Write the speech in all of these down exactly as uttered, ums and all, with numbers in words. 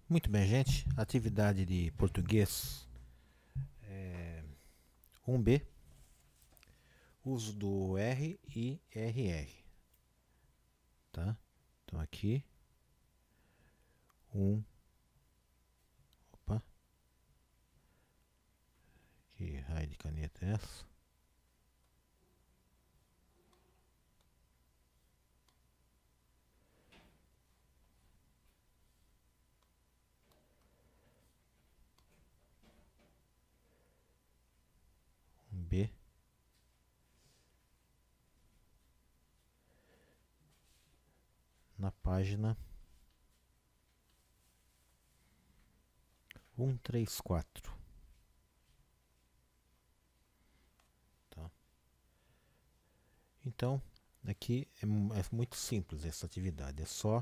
Muito bem, gente. Atividade de português um B. Uso do R e R R. Tá? Então aqui, um. Opa, que raio de caneta é essa? Um B. Na página cento e trinta e quatro. Tá? Então, aqui é, é muito simples essa atividade. É só,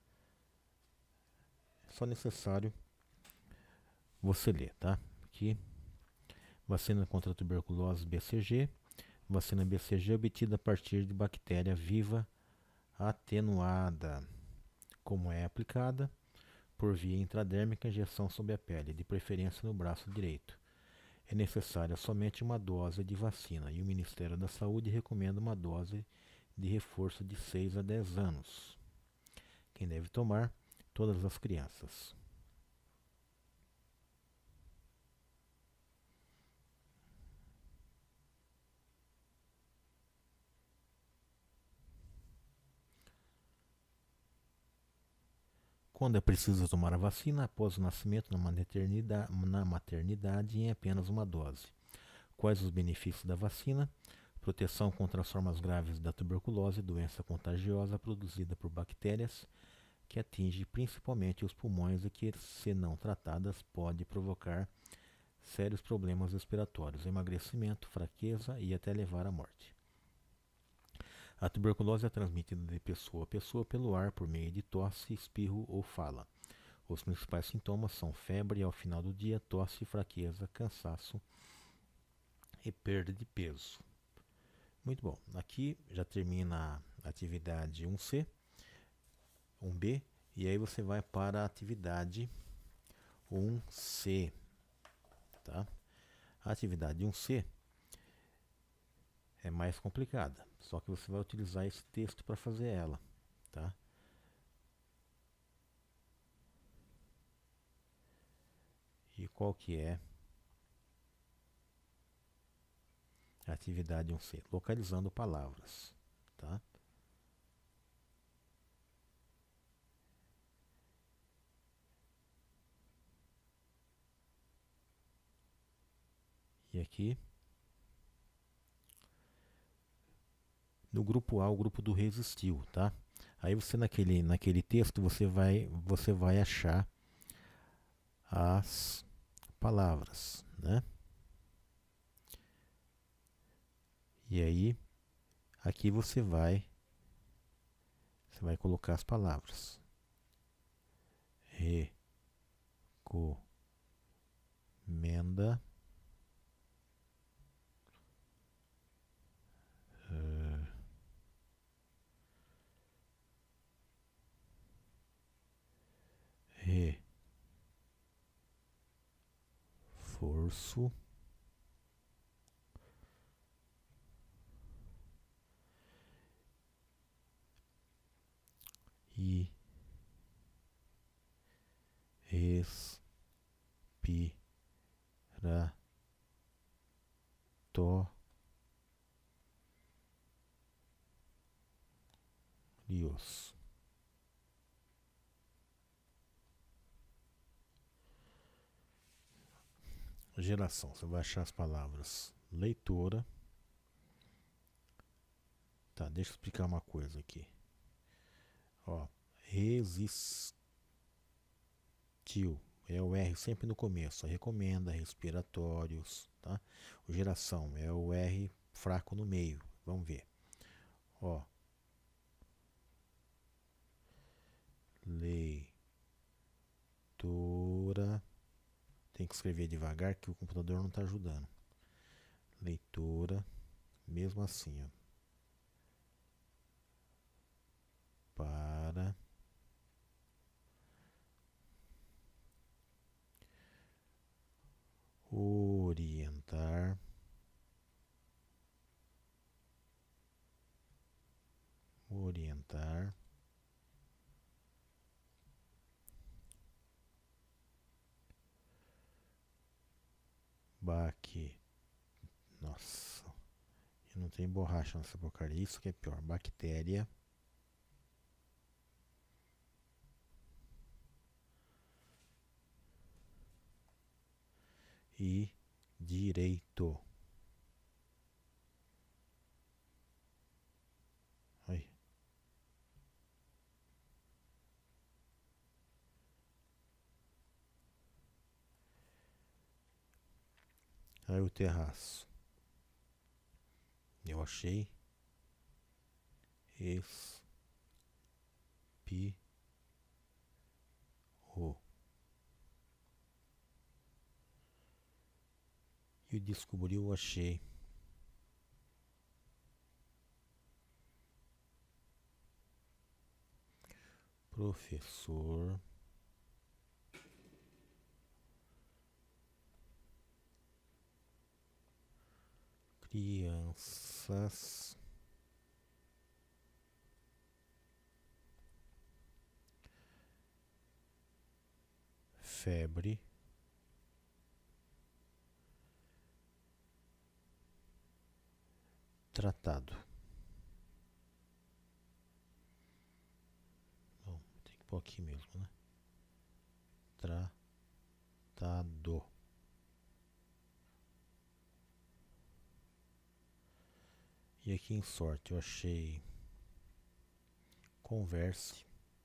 é só necessário você ler, tá? Aqui, vacina contra a tuberculose B C G. Vacina B C G obtida a partir de bactéria viva atenuada. Como é aplicada? Por via intradérmica, injeção sob a pele, de preferência no braço direito. É necessária somente uma dose de vacina e o Ministério da Saúde recomenda uma dose de reforço de seis a dez anos. Quem deve tomar? Todas as crianças. Quando é preciso tomar a vacina? Após o nascimento na maternidade, na maternidade em apenas uma dose. Quais os benefícios da vacina? Proteção contra as formas graves da tuberculose, doença contagiosa produzida por bactérias que atinge principalmente os pulmões e que, se não tratadas, pode provocar sérios problemas respiratórios, emagrecimento, fraqueza e até levar à morte. A tuberculose é transmitida de pessoa a pessoa pelo ar por meio de tosse, espirro ou fala. Os principais sintomas são febre ao final do dia, tosse, fraqueza, cansaço e perda de peso. Muito bom. Aqui já termina a atividade um C, um B, e aí você vai para a atividade um C. Tá? A atividade um C é mais complicada, só que você vai utilizar esse texto para fazer ela. Tá? E qual que é a atividade um C? Localizando palavras. Tá? E aqui, no grupo A, o grupo do resistiu. Tá? Aí você naquele, naquele texto você vai, você vai achar as palavras. Né? E aí, aqui você vai, você vai colocar as palavras. Recomenda uh, reforço e respiratórios. Geração, você vai achar as palavras leitora. Tá, deixa eu explicar uma coisa aqui. Ó, resistiu. É o R sempre no começo. Recomenda, respiratórios, tá? O geração é o R fraco no meio. Vamos ver. Ó, leitora. Tem que escrever devagar que o computador não está ajudando. Leitora, mesmo assim, ó. Para orientar, baque, nossa, e não tem borracha nessa porcaria, isso que é pior, bactéria, e direito. Aí. Aí o terraço. Eu achei espirro. E descobriu, eu achei. Professor crianças febre tratado. Bom, tem que pôr aqui mesmo, né? Tratado. E aqui em sorte eu achei converse.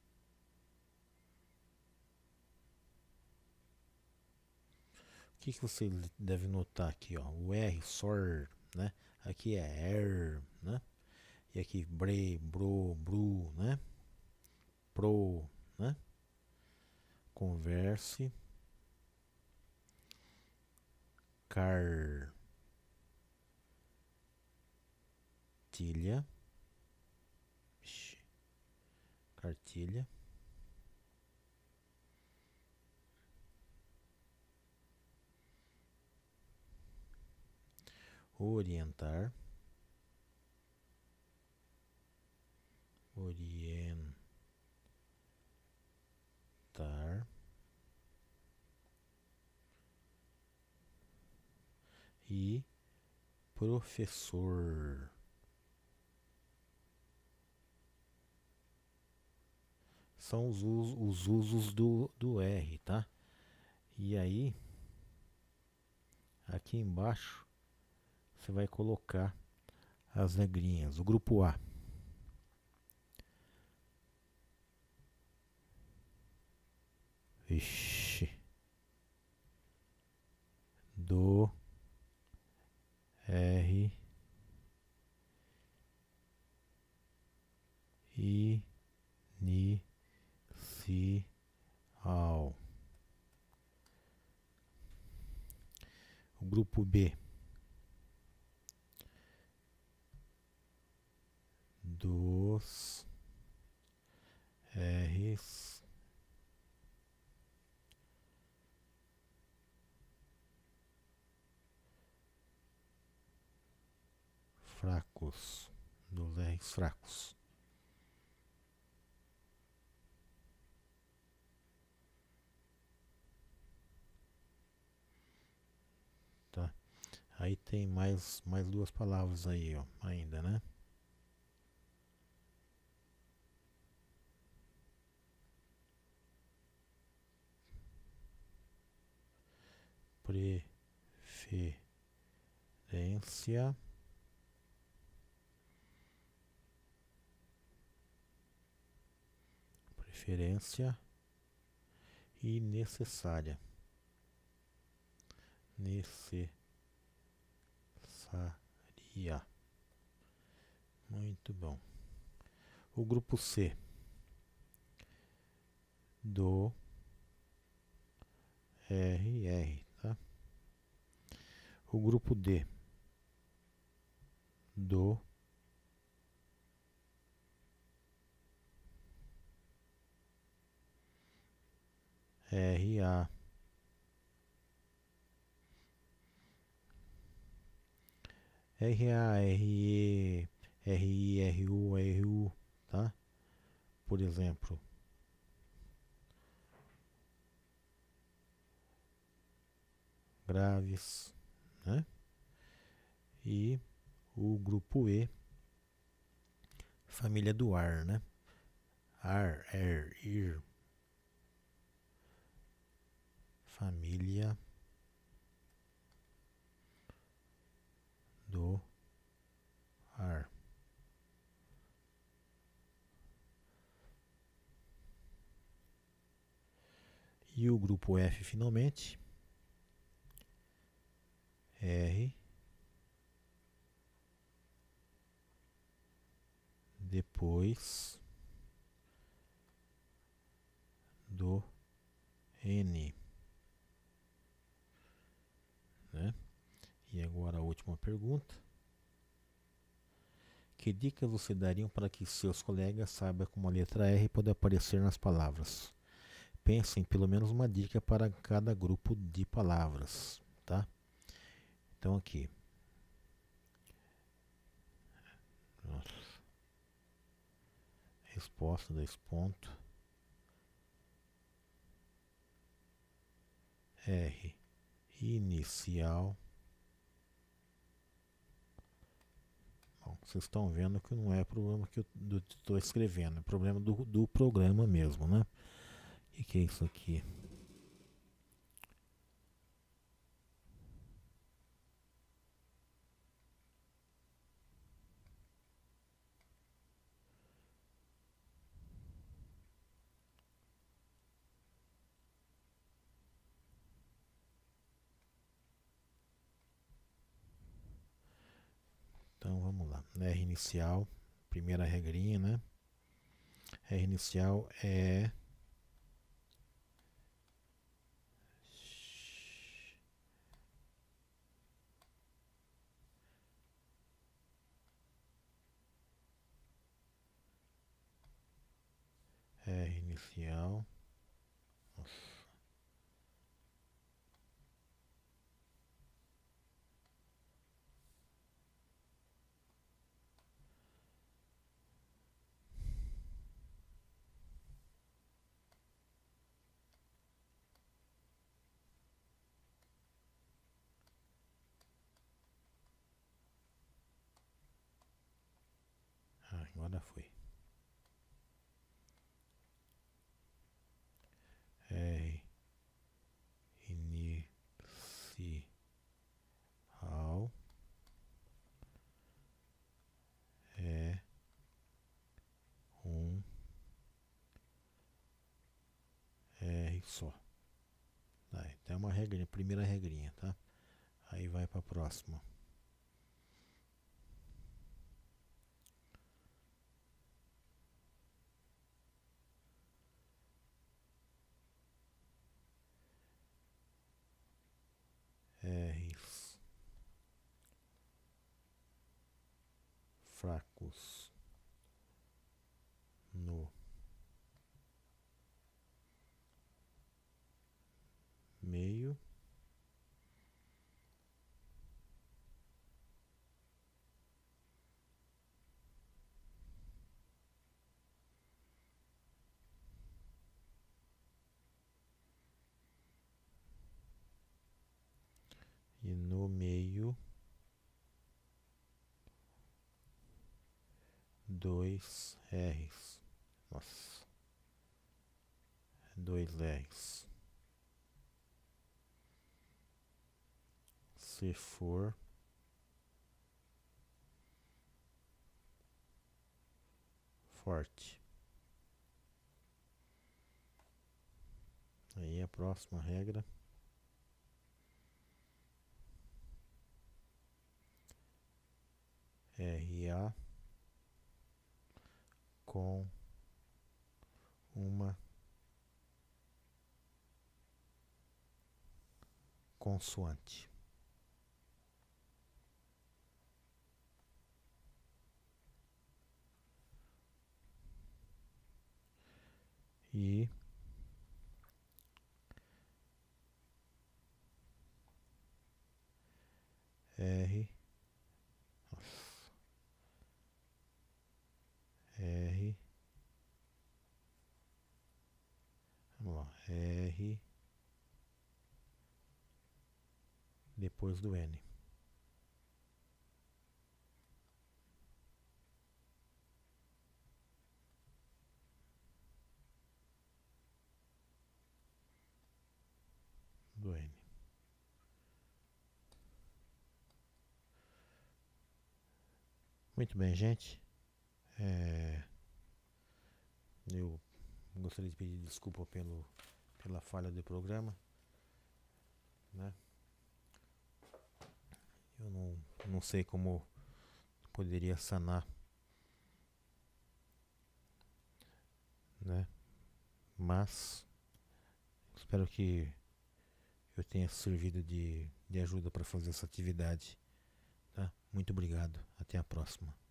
O que, que você deve notar aqui, ó? O R, sor, né? Aqui é er, né? E aqui bre, bro, bru, né? Pro, né? Converse. Cartilha. Ixi. Cartilha. Orientar. Orientar. E professor. São os, us- os usos do, do R, tá? E aí, aqui embaixo, você vai colocar as regrinhas. O grupo A. Ixi. Do R inicial. O grupo B. Dos R's fracos. Dos R's fracos. Tá? Aí tem mais, mais duas palavras aí, ó, ainda, né? Preferência. Preferência e necessária. Necessária. Muito bom. O grupo C. Do R R, tá? O grupo D. Do R A. R A, R E, R I, R U, R U, tá? por exemplo, graves, né? E o grupo E, família do ar, né? Ar, er, ir, família do ar. E o grupo F finalmente, R, depois do N, né? E agora a última pergunta. Que dicas você daria para que seus colegas saibam como a letra R pode aparecer nas palavras? Pense em pelo menos uma dica para cada grupo de palavras, tá? Então aqui. Nossa. Resposta, dois pontos. R, inicial. Bom, vocês estão vendo que não é problema que eu estou escrevendo, é problema do, do programa mesmo, né? O que, que é isso aqui? Então vamos lá. R inicial, primeira regrinha, né? R inicial é R inicial. Nossa. Ah, agora foi. R inicial é um R só. Tá, então é uma regrinha, primeira regrinha, tá? Aí vai para a próxima. R's fracos no meio e no meio dois R's. Nossa, dois R's. Se for forte. Aí a próxima regra. R A com uma consoante. E R, nossa, R Vamos lá, R depois do N. Do N. Muito bem, gente. É, eu gostaria de pedir desculpa pelo, pela falha do programa, né? Eu não, não sei como poderia sanar, né? Mas espero que eu tenha servido de, de ajuda para fazer essa atividade, tá? Muito obrigado. Até a próxima.